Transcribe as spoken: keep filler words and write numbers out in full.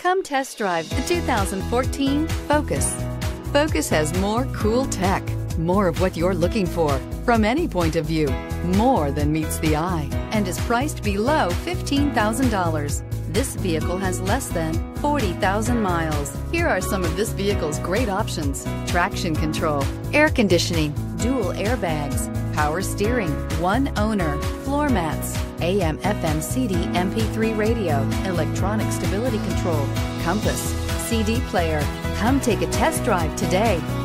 Come test drive the two thousand fourteen Focus. Focus has more cool tech, more of what you're looking for from any point of view, more than meets the eye, and is priced below fifteen thousand dollars. This vehicle has less than forty thousand miles. Here are some of this vehicle's great options: traction control, air conditioning, dual airbags, power steering, one owner, floor mats, A M F M C D M P three radio, electronic stability control, compass, C D player. Come take a test drive today.